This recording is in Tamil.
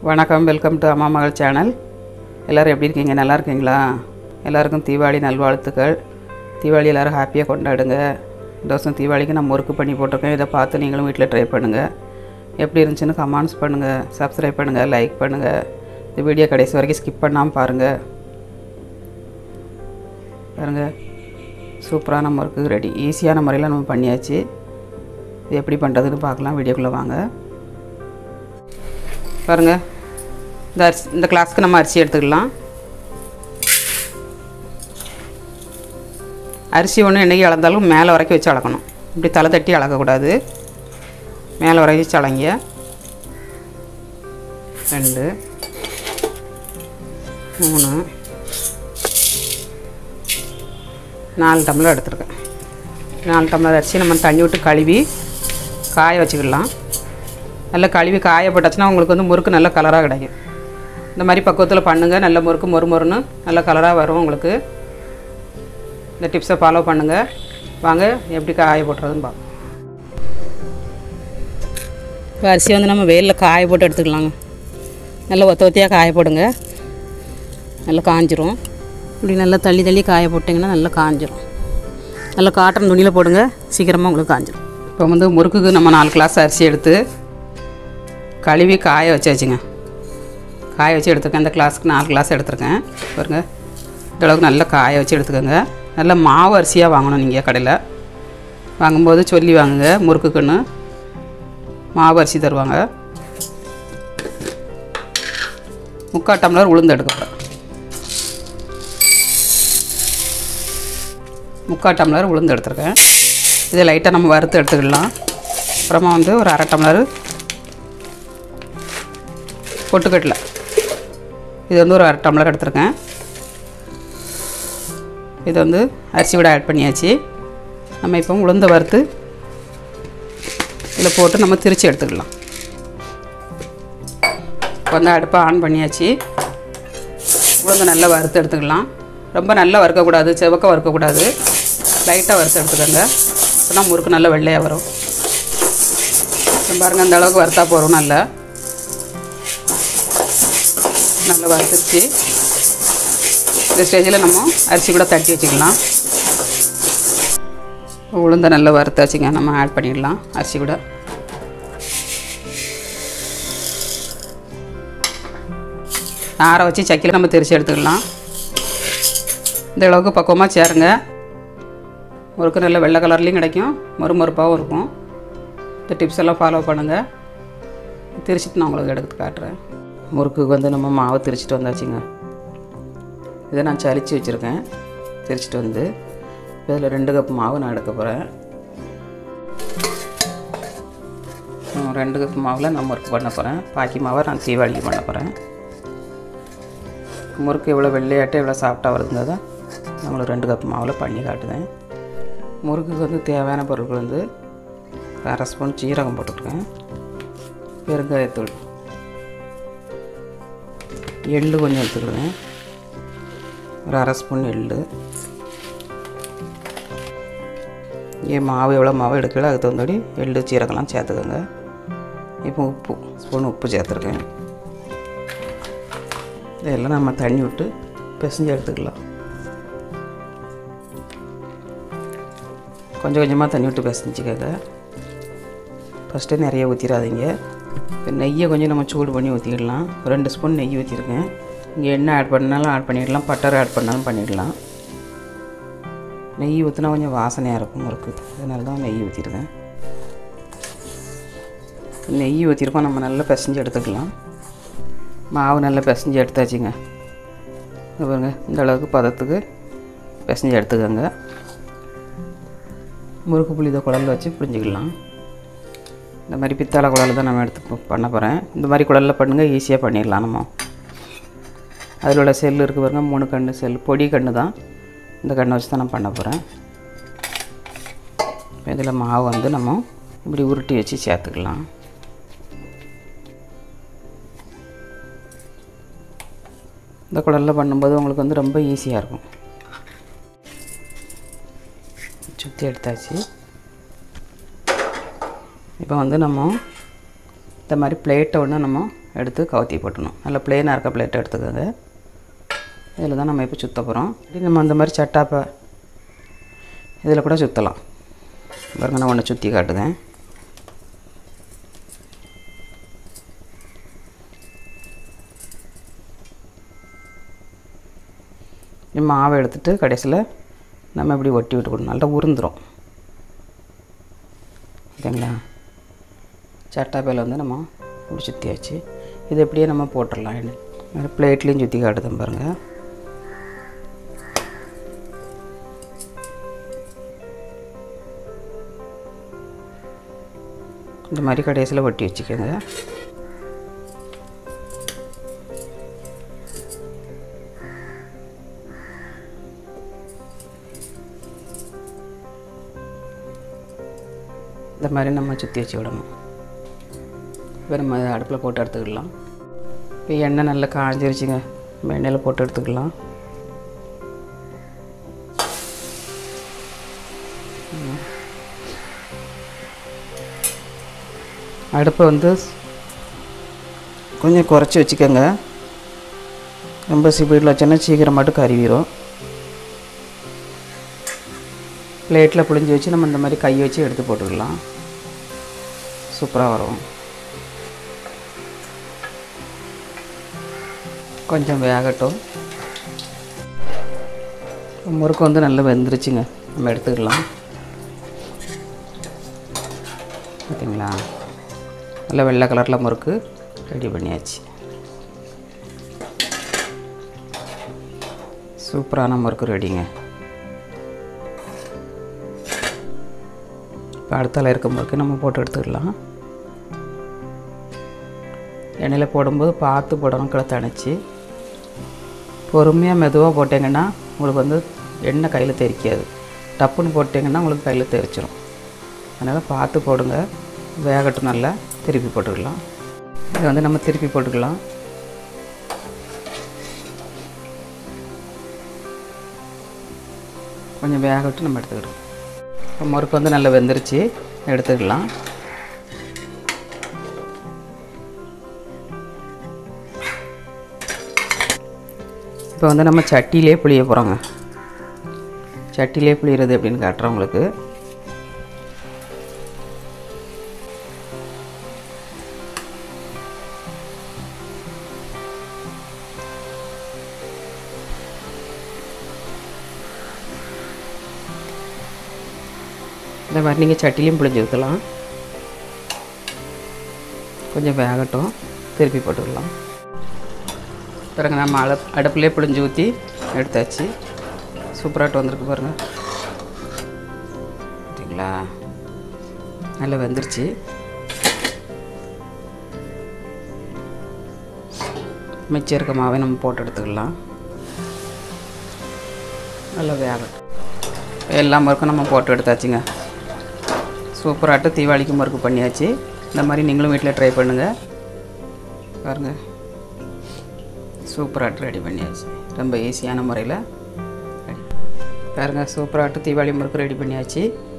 வணக்கம், வெல்கம் டு அம்மா மகள் சேனல். எல்லோரும் எப்படி இருக்கீங்க? நல்லா இருக்கீங்களா? எல்லாருக்கும் தீபாவளி நல்வாழ்த்துக்கள். தீபாவளி எல்லோரும் ஹாப்பியாக கொண்டாடுங்க. இந்த வருஷம் தீபாவளிக்கு நான் முறுக்கு பண்ணி போட்டிருக்கேன். இதை பார்த்து நீங்களும் வீட்டில் ட்ரை பண்ணுங்கள். எப்படி இருந்துச்சுன்னு கமெண்ட்ஸ் பண்ணுங்கள், சப்ஸ்கிரைப் பண்ணுங்கள், லைக் பண்ணுங்கள். இந்த வீடியோ கடைசி வரைக்கும் ஸ்கிப் பண்ணாமல் பாருங்கள். சூப்பரான முறுக்கு ரெடி. ஈஸியான முறையில் நம்ம பண்ணியாச்சு. இது எப்படி பண்ணுறதுன்னு பார்க்கலாம். வீடியோக்குள்ளே வாங்க. பாருங்கள், இந்த கிளாஸ்க்கு நம்ம அரிசி எடுத்துக்கலாம். அரிசி ஒன்று என்றைக்கு அளந்தாலும் மேலே வரைக்கும் வச்சு அளக்கணும். இப்படி தலை தட்டி அளக்கக்கூடாது. மேலே வரைக்கும் வச்சு அளங்க. 2 3 4 டம்ளர் எடுத்துருக்கேன். 4 டம்ளர் அரிசி நம்ம தண்ணி விட்டு கழுவி காய வச்சுக்கலாம். நல்லா கழுவி காய போட்டாச்சுன்னா உங்களுக்கு வந்து முறுக்கு நல்ல கலராக கிடைக்கும். இந்த மாதிரி பக்குவத்தில் பண்ணுங்கள். நல்ல முறுக்கு மொறுன்னு நல்ல கலராக வரும் உங்களுக்கு. இந்த டிப்ஸை ஃபாலோ பண்ணுங்கள். வாங்க எப்படி காய போட்டுறதுன்னு பார்ப்போம். இப்போ அரிசி வந்து நம்ம வெயிலில் காய போட்டு எடுத்துக்கலாங்க. நல்லா ஒத்தியாக காய போடுங்க. நல்லா காஞ்சிரும். இப்படி நல்லா தள்ளி காய போட்டிங்கன்னா நல்லா காஞ்சிரும். நல்லா காட்டன் துணியில் போடுங்க, சீக்கிரமாக உங்களுக்கு காஞ்சிரும். இப்போ வந்து முறுக்குக்கு நம்ம 4 கிளாஸ் அரிசி எடுத்து கழுவி காய வச்சாச்சுங்க. காய வச்சு எடுத்துருக்கேன். இந்த கிளாஸுக்கு 4 கிளாஸ் எடுத்துருக்கேன். பாருங்கள், இந்தளவுக்கு நல்லா காய வச்சு எடுத்துக்கோங்க. நல்லா மாவு அரிசியாக வாங்கணும். நீங்கள் கடையில் வாங்கும்போது சொல்லி வாங்குங்க. முறுக்குக்குன்னு மாவு அரிசி தருவாங்க. 3/4 டம்ளர் உளுந்து எடுக்க 3/4 டம்ளர் உளுந்து எடுத்துருக்கேன். இதை லைட்டாக நம்ம வறுத்து எடுத்துக்கலாம். அப்புறமா வந்து ஒரு 1/2 டம்ளர் பொட்டுக்கடலை. இது வந்து ஒரு 1/2 டம்ளர் எடுத்துருக்கேன். இது வந்து அரிசி விட ஆட் பண்ணியாச்சு. நம்ம இப்போ உளுந்த வறுத்து இதில் போட்டு நம்ம திரித்து எடுத்துக்கலாம். இப்போ வந்து அடுப்பை ஆன் பண்ணியாச்சு. உளுந்து நல்லா வறுத்து எடுத்துக்கலாம். ரொம்ப நல்லா வறுக்கக்கூடாது, செவக்க வறுக்கக்கூடாது. லைட்டாக வறுத்து எடுத்துக்கோங்க. அப்போனா முறுக்கு நல்லா வெள்ளையாக வரும். பாருங்கள், அந்த அளவுக்கு வறுத்தா போகிறோம். நல்லா வறுத்துச்சு. இந்த ஸ்டேஜில் நம்ம அரிசி கூட தட்டி வச்சுக்கலாம். உளுந்த நல்லா வறுத்தாச்சுங்க. நம்ம ஆட் பண்ணிடலாம் அரிசி கூட. ஆற வச்சு சக்கியில் நம்ம திரிச்சு எடுத்துக்கலாம். இந்த அளவுக்கு பக்குவமாக சேருங்க. முறுக்கு நல்ல வெள்ளை கலர்லேயும் கிடைக்கும், மொறுப்பாகவும் இருக்கும். இந்த டிப்ஸ் எல்லாம் ஃபாலோ பண்ணுங்கள். திரிச்சிட்டு நான் உங்களுக்கு எடுத்து காட்டுறேன். முறுக்குக்கு வந்து நம்ம மாவை திரிச்சிட்டு வந்தாச்சுங்க. இதை நான் சலிச்சு வச்சுருக்கேன். திரிச்சிட்டு வந்து இதில் 2 கப் மாவு நான் எடுக்க போகிறேன். 2 கப் மாவில் நான் முறுக்கு பண்ண போகிறேன். பாக்கி மாவை நான் தீபாவளிக்கு பண்ண போகிறேன். முறுக்கு எவ்வளோ வெள்ளையாட்டு எவ்வளோ சாஃப்டாக வருதுங்க நான் உங்களுக்கு 2 கப் மாவில் பண்ணி காட்டுவேன். முறுக்குக்கு வந்து தேவையான பொருட்கள் வந்து 1/2 ஸ்பூன் சீரகம் போட்டுருக்கேன். பெருங்காயத்தூள், எள்ளு கொஞ்சம் எடுத்துக்கிடுவேன். ஒரு 1/2 ஸ்பூன் எள்ளு. மாவு எவ்வளோ மாவு எடுக்கல அதுக்கு தகுந்தபடி எள்ளு சீரகம்லாம் சேர்த்துக்கோங்க. இப்போ ஸ்பூன் உப்பு சேர்த்துருக்கேன். இதெல்லாம் நம்ம தண்ணி விட்டு பிசைஞ்சு எடுத்துக்கலாம். கொஞ்சம் கொஞ்சமாக தண்ணி விட்டு பிசைஞ்சிக்கோங்க. ஃபஸ்ட்டு நிறைய ஊற்றிடாதீங்க. இப்போ நெய்யை கொஞ்சம் நம்ம சூடு பண்ணி ஊற்றிக்கிடலாம். 2 ஸ்பூன் நெய் ஊற்றிருக்கேன். இங்கே எண்ணெய் ஆட் பண்ணாலும் ஆட் பண்ணிடலாம், பட்டர் ஆட் பண்ணாலும் பண்ணிடலாம். நெய் ஊற்றினா கொஞ்சம் வாசனையாக இருக்கும் முறுக்கு, அதனால தான் நெய் ஊற்றிருக்கேன். நெய் ஊற்றிருக்கோம். நம்ம நல்லா பிசைஞ்சு எடுத்துக்கலாம். மாவு நல்லா பிசைஞ்சு எடுத்தாச்சுங்க. பாருங்க, இந்த அளவுக்கு பதத்துக்கு பிசைஞ்சு எடுத்துக்கோங்க. முறுக்கு புளி இதை குழல்ல வச்சு புளிஞ்சிக்கலாம். இந்த மாதிரி பித்தளை குழல் தான் நம்ம எடுத்து பண்ண போகிறேன். இந்த மாதிரி குழலில் பண்ணுங்கள், ஈஸியாக பண்ணிடலாம். நம்ம அதில் உள்ள செல் இருக்குது பாருங்கள், 3 கன்று செல், பொடி கன்று தான். இந்த கண்ணை வச்சு தான் நான் பண்ண போகிறேன். இதில் மாவு வந்து நம்ம இப்படி உருட்டி வச்சு சேர்த்துக்கலாம். இந்த குழலில் பண்ணும்போது உங்களுக்கு வந்து ரொம்ப ஈஸியாக இருக்கும். சுற்றி எடுத்தாச்சு. இப்போ வந்து நம்ம இந்த மாதிரி பிளேட்டை ஒன்று நம்ம எடுத்து கவுத்தி போட்டணும். நல்லா ப்ளெயினாக இருக்க பிளேட் எடுத்துக்கோங்க. இதில் தான் நம்ம இப்போ சுற்ற போகிறோம். நம்ம அந்த மாதிரி சட்டாப்பை இதில் கூட சுற்றலாம். பாருங்க, நான் ஒன்று சுற்றி காட்டுதேன். மாவை எடுத்துகிட்டு கடைசியில் நம்ம இப்படி ஒட்டி விட்டுக்கணும். நல்லா உருந்துடும். ஓகேங்களா? சட்டாப்பையில் வந்து நம்ம இப்படி சுற்றியாச்சு. இது எப்படியே நம்ம போட்டுடலாம். என்ன பிளேட்லேயும் சுற்றி காட்டுதேன் பாருங்கள். இந்த மாதிரி கடைசியில் ஒட்டி வச்சுக்கோங்க. இந்த மாதிரி நம்ம சுற்றி வச்சு விடணும். இப்போ நம்ம அடுப்பில் போட்டு எடுத்துக்கலாம். இப்போ எண்ணெய் நல்லா காஞ்சிருச்சுங்க. நம்ம எண்ணெயில் போட்டு எடுத்துக்கலாம். அடுப்பை வந்து கொஞ்சம் குறைச்சி வச்சுக்கோங்க. ரொம்ப ஸ்பீடில் வச்சோன்னா சீக்கிரம் மட்டும் கருவிடும். பிளேட்டில் புழிஞ்சி வச்சு நம்ம இந்த மாதிரி கை வச்சு எடுத்து போட்டுக்கலாம். சூப்பராக வரும். கொஞ்சம் வேகட்டும். முறுக்கு வந்து நல்லா வெந்துருச்சுங்க. நம்ம எடுத்துக்கலாம். பார்த்தீங்களா? நல்லா வெள்ளை கலரில் முறுக்கு ரெடி பண்ணியாச்சு. சூப்பரான முறுக்கு ரெடிங்க. இப்போ அடுத்தால இருக்க முறுக்கு நம்ம போட்டு எடுத்துக்கலாம். எண்ணெயில் போடும்போது பார்த்து போடணும். கீழே தணிச்சு பொறுமையாக மெதுவாக போட்டிங்கன்னா உங்களுக்கு வந்து எண்ணெய் கையில் தெரிக்காது. டப்புன்னு போட்டிங்கன்னா உங்களுக்கு கையில் தெரிச்சிடும். அதனால் பார்த்து போடுங்க. வேகட்டும். நல்லா திருப்பி போட்டுக்கலாம். இதை வந்து நம்ம திருப்பி போட்டுக்கலாம். கொஞ்சம் வேகட்டும். நம்ம எடுத்துக்கிடுவோம். இப்போ முறுக்கு வந்து நல்லா வெந்துருச்சு. எடுத்துக்கலாம். இப்போ வந்து நம்ம சட்டியிலே புளிய போகிறோங்க. சட்டியிலே புளியறது எப்படின்னு காட்டுறோம் உங்களுக்கு. இந்த மாதிரி நீங்கள் சட்டிலையும் புளிஞ்சு ஊற்றலாம். கொஞ்சம் வேகட்டும். திருப்பி போட்டுக்கலாம். பிறகு நம்ம அடுப்புலேயே புளிஞ்சு ஊற்றி எடுத்தாச்சு. சூப்பராகிட்டு வந்திருக்கு பாருங்கள். சரிங்களா? நல்லா வெந்துருச்சு. மிச்சம் இருக்க மாவை நம்ம போட்டு எடுத்துக்கலாம். நல்லா வேகட்டும். எல்லா முறுக்கும் நம்ம போட்டு எடுத்தாச்சுங்க. சூப்பராகிட்டு தீபாவளிக்கு முறுக்கு பண்ணியாச்சு. இந்த மாதிரி நீங்களும் வீட்டில் ட்ரை பண்ணுங்கள். பாருங்கள், சூப்பராகிட்டு ரெடி பண்ணியாச்சு. ரொம்ப ஈஸியான முறையில் ரெடி. பாருங்கள், சூப்பராகிட்டு தீபாவளி முறுக்கு ரெடி பண்ணியாச்சு.